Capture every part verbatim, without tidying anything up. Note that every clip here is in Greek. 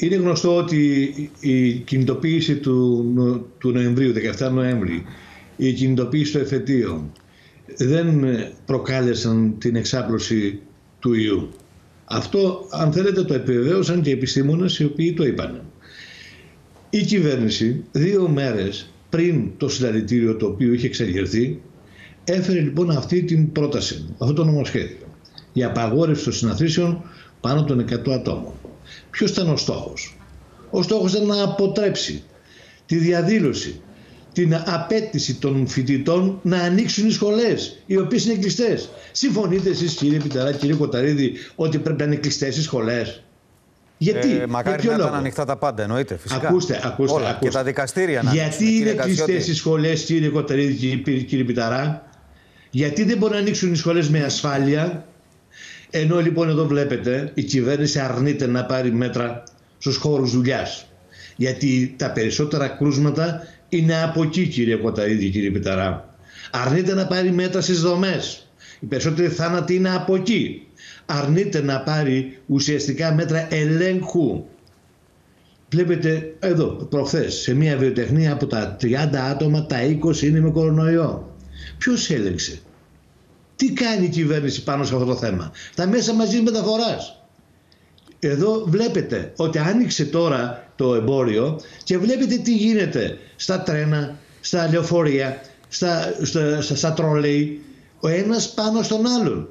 Είναι γνωστό ότι η κινητοποίηση του, του Νοεμβρίου, δεκαεφτά Νοέμβρη, η κινητοποίηση των εφετείων δεν προκάλεσαν την εξάπλωση του ιού. Αυτό, αν θέλετε, το επιβεβαίωσαν και οι επιστήμονες οι οποίοι το είπαν. Η κυβέρνηση δύο μέρες πριν το συλλαλητήριο το οποίο είχε εξεγερθεί έφερε λοιπόν αυτή την πρόταση, αυτό το νομοσχέδιο για απαγόρευση των συναθρήσεων πάνω των εκατό ατόμων. Ποιος ήταν ο στόχος? Ο στόχος ήταν να αποτρέψει τη διαδήλωση, την απέτηση των φοιτητών να ανοίξουν οι σχολές, οι οποίες είναι κλειστές. Συμφωνείτε εσείς, κύριε Πιταρά, κύριε Κοταρίδη, ότι πρέπει να είναι κλειστές οι σχολές? Γιατί? Ε, μακάρι να ήταν ανοιχτά τα πάντα, εννοείται. Φυσικά. Ακούστε, ακούστε, Όλα, ακούστε. Και τα δικαστήρια να Γιατί ανοίξουν, είναι κλειστές οι σχολές, κύριε Κοταρίδη, κύριε, κύριε Πιταρά? Γιατί δεν μπορούν να ανοίξουν οι σχολές με ασφάλεια? Ενώ λοιπόν εδώ βλέπετε η κυβέρνηση αρνείται να πάρει μέτρα στους χώρους δουλειάς. Γιατί τα περισσότερα κρούσματα είναι από εκεί, κύριε Κοταρίδη, κύριε Πιταρά. Αρνείται να πάρει μέτρα στις δομές. Οι περισσότεροι θάνατοι είναι από εκεί. Αρνείται να πάρει ουσιαστικά μέτρα ελέγχου. Βλέπετε εδώ προχθές σε μια βιοτεχνία από τα τριάντα άτομα τα είκοσι είναι με κορονοϊό. Ποιος έλεγξε? Τι κάνει η κυβέρνηση πάνω σε αυτό το θέμα? Τα μέσα μαζικής μεταφοράς. Εδώ βλέπετε ότι άνοιξε τώρα το εμπόριο και βλέπετε τι γίνεται στα τρένα, στα λεωφορεία, στα, στα, στα, στα τρόλεϊ, ο ένας πάνω στον άλλον.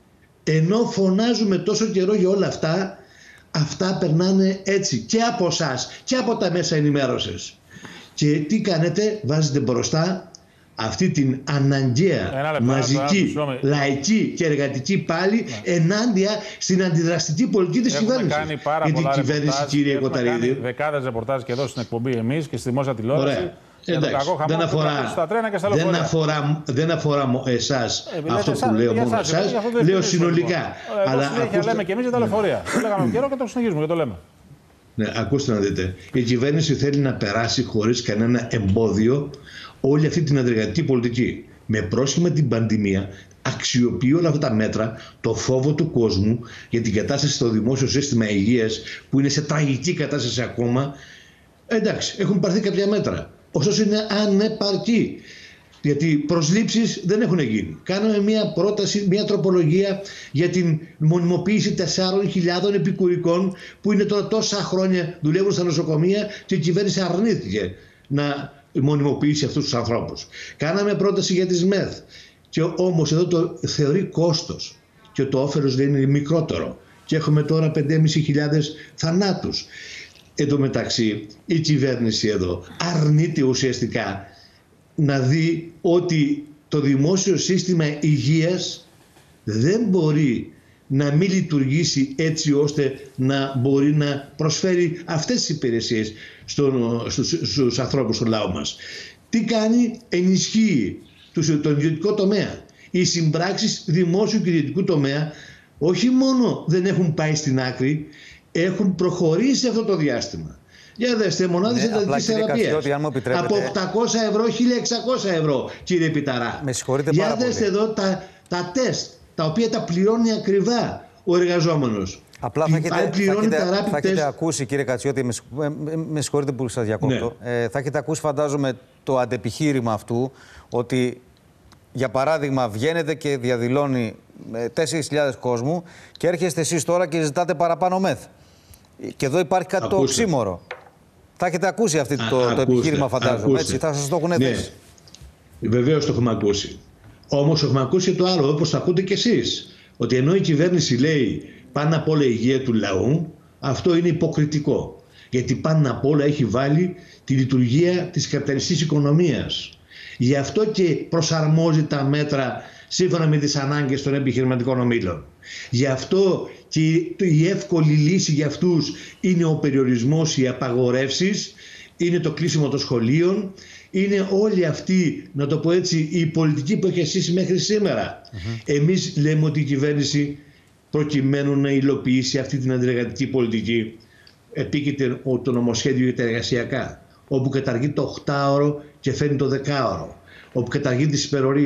Ενώ φωνάζουμε τόσο καιρό για όλα αυτά, αυτά περνάνε έτσι και από εσάς και από τα μέσα ενημέρωσης. Και τι κάνετε? Βάζετε μπροστά αυτή την αναγκαία, λεπτό, μαζική, λαϊκή και εργατική πάλι ναι. ενάντια στην αντιδραστική πολιτική της κυβέρνησης. Γιατί η κυβέρνηση, κύριε Κοταρίδη, δεκάδες ρεπορτάζ και εδώ στην εκπομπή εμείς και στη δημόσια τηλεόραση. Ωραία. Εντάξει, δεν αφορά, στα τρένα και στα δεν αφορά, δεν αφορά εσάς ε, αυτό που λέω μόνο εσάς, λέω συνολικά. Εγώ αλλά συνέχεια ακούστε... λέμε και εμείς για τα λεωφορεία. Το λέγαμε καιρό και το συνεχίζουμε και το λέμε. Ναι, ακούστε να δείτε. Η κυβέρνηση θέλει να περάσει χωρίς κανένα εμπόδιο όλη αυτή την αντεργατική πολιτική. Με πρόσχημα την πανδημία, αξιοποιεί όλα αυτά τα μέτρα, το φόβο του κόσμου για την κατάσταση στο δημόσιο σύστημα υγείας που είναι σε τραγική κατάσταση ακόμα. Εντάξει, έχουν πάρθει κάποια μέτρα. Ωστόσο είναι ανεπαρκή. Γιατί προσλήψεις δεν έχουν γίνει. Κάναμε μια πρόταση, μια τροπολογία για την μονιμοποίηση τεσσάρων χιλιάδων επικουρικών που είναι τώρα τόσα χρόνια δουλεύουν στα νοσοκομεία και η κυβέρνηση αρνήθηκε να μονιμοποιήσει αυτούς τους ανθρώπους. Κάναμε πρόταση για τις ΜΕΘ και όμως εδώ το θεωρεί κόστος και το όφελος δεν είναι μικρότερο. Και έχουμε τώρα πέντε χιλιάδες πεντακόσιους θανάτους. Εν τω μεταξύ η κυβέρνηση εδώ αρνείται ουσιαστικά να δει ότι το δημόσιο σύστημα υγείας δεν μπορεί να μην λειτουργήσει έτσι ώστε να μπορεί να προσφέρει αυτές τις υπηρεσίες στον, στους, στους ανθρώπους του λαού μας. Τι κάνει? Ενισχύει τον ιδιωτικό τομέα. Οι συμπράξεις δημόσιου και ιδιωτικού τομέα όχι μόνο δεν έχουν πάει στην άκρη, έχουν προχωρήσει αυτό το διάστημα. Για δέστε, μονάδες ναι, εντατικής θεραπείας. Από οκτακόσια ευρώ, χίλια εξακόσια ευρώ, κύριε Πιταρά. Με συγχωρείτε Για πάρα δέστε πολύ. εδώ τα, τα τεστ, τα οποία τα πληρώνει ακριβά ο εργαζόμενος. Απλά θα έχετε, θα, έχετε, θα έχετε τεστ. ακούσει, κύριε Κατσιώτη, με, με, με συγχωρείτε που σας διακόπτω, ναι. ε, θα έχετε ακούσει φαντάζομαι το αντεπιχείρημα αυτού, ότι για παράδειγμα βγαίνετε και διαδηλώνει τέσσερις χιλιάδες κόσμου και έρχεστε εσείς τώρα και ζητάτε παραπάνω μεθ. Και εδώ υπάρχει κάτι ακούστε. Το οξύμορο. Θα έχετε ακούσει αυτό το, το επιχείρημα, φαντάζομαι. Έτσι, θα σας το έχουν θέσει. Ναι. Βεβαίως το έχουμε ακούσει. Όμως έχουμε ακούσει το άλλο, όπως το ακούτε κι εσείς. Ότι ενώ η κυβέρνηση λέει πάνω απ' όλα η υγεία του λαού, αυτό είναι υποκριτικό. Γιατί πάνω απ' όλα έχει βάλει τη λειτουργία της καπιταλιστικής οικονομίας. Γι' αυτό και προσαρμόζει τα μέτρα σύμφωνα με τις ανάγκες των επιχειρηματικών ομίλων. Γι' αυτό και η εύκολη λύση για αυτούς είναι ο περιορισμός, οι απαγορεύσεις, είναι το κλείσιμο των σχολείων, είναι όλη αυτή, να το πω έτσι, η πολιτική που έχει ασύσει μέχρι σήμερα. Mm-hmm. Εμείς λέμε ότι η κυβέρνηση, προκειμένου να υλοποιήσει αυτή την αντιεργατική πολιτική, επίκειται το νομοσχέδιο για τα εργασιακά, όπου καταργεί το οκτάωρο και φέρνει το δεκάωρο, όπου καταργεί τις υπερορίες,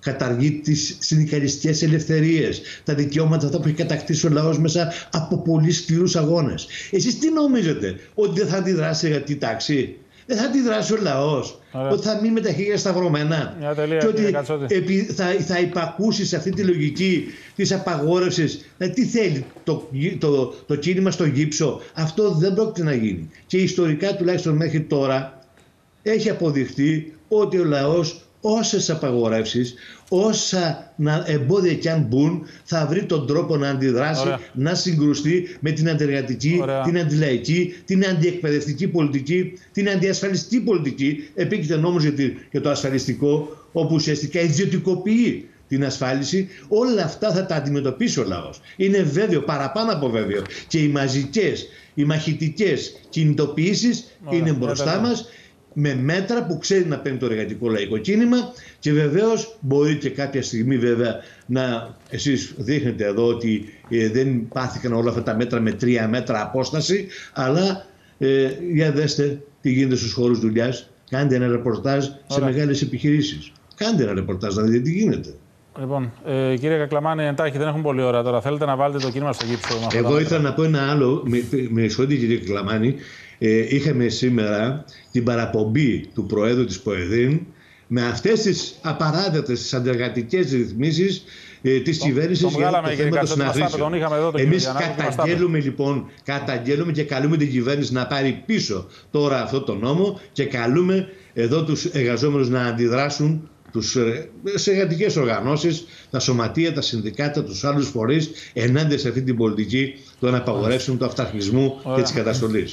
καταργεί τις συνδικαλιστικές ελευθερίες, τα δικαιώματα αυτά που έχει κατακτήσει ο λαός μέσα από πολύ σκληρούς αγώνες. Εσείς τι νομίζετε, ότι δεν θα αντιδράσει η εργατική τάξη? Δεν θα αντιδράσει ο λαός? Ωραία. Ότι θα μείνει με τα χέρια σταυρωμένα? τελεία, και ότι επί, θα, θα υπακούσει σε αυτή τη λογική της απαγόρευσης? Δηλαδή, τι θέλει το, το, το, το κίνημα στο γύψο? Αυτό δεν πρόκειται να γίνει. Και ιστορικά, τουλάχιστον μέχρι τώρα, έχει αποδειχτεί ότι ο λαός, όσες απαγορεύσεις, όσα εμπόδια κι αν μπουν, θα βρει τον τρόπο να αντιδράσει, Ωραία. να συγκρουστεί με την αντιεργατική, Ωραία. την αντιλαϊκή, την αντιεκπαιδευτική πολιτική, την αντιασφαλιστική πολιτική. Επίκειται νόμος για, για το ασφαλιστικό, όπου ουσιαστικά ιδιωτικοποιεί την ασφάλιση. Όλα αυτά θα τα αντιμετωπίσει ο λαός. Είναι βέβαιο, παραπάνω από βέβαιο. Και οι μαζικές, οι μαχητικές κινητοποιήσεις είναι μπροστά μας, με μέτρα που ξέρει να παίρνει το εργατικό λαϊκό κίνημα, και βεβαίως μπορεί και κάποια στιγμή, βέβαια, να εσείς δείχνετε εδώ ότι ε, δεν πάθηκαν όλα αυτά τα μέτρα με τρία μέτρα απόσταση, αλλά ε, για δέστε τι γίνεται στους χώρους δουλειάς. Κάντε ένα ρεπορτάζ Ωραία. σε μεγάλες επιχειρήσεις. Κάντε ένα ρεπορτάζ να δείτε τι γίνεται. Λοιπόν, ε, κύριε Κακλαμάνη, εντάχει, δεν έχουμε πολλή ώρα τώρα. Θέλετε να βάλετε το κίνημα στο γύψο? Εγώ ήθελα να πω ένα άλλο. Με, με συγχωρείτε, κύριε Κακλαμάνη. Ε, είχαμε σήμερα την παραπομπή του Προέδρου της ΠΟΕΔΗΝ με αυτές τις απαράδεκτες, τις αντεργατικές ρυθμίσεις ε, της κυβέρνησης για το θέμα των συναθρήσεων. Εμείς καταγγέλουμε λοιπόν, καταγγέλουμε και καλούμε την κυβέρνηση να πάρει πίσω τώρα αυτό το νόμο, και καλούμε εδώ τους εργαζόμενους να αντιδράσουν, τους, σε εργατικές οργανώσεις, τα σωματεία, τα συνδικάτα, τους άλλους φορείς, ενάντια σε αυτή την πολιτική των απαγορεύσεων, του αυταρχισμού και της καταστολής.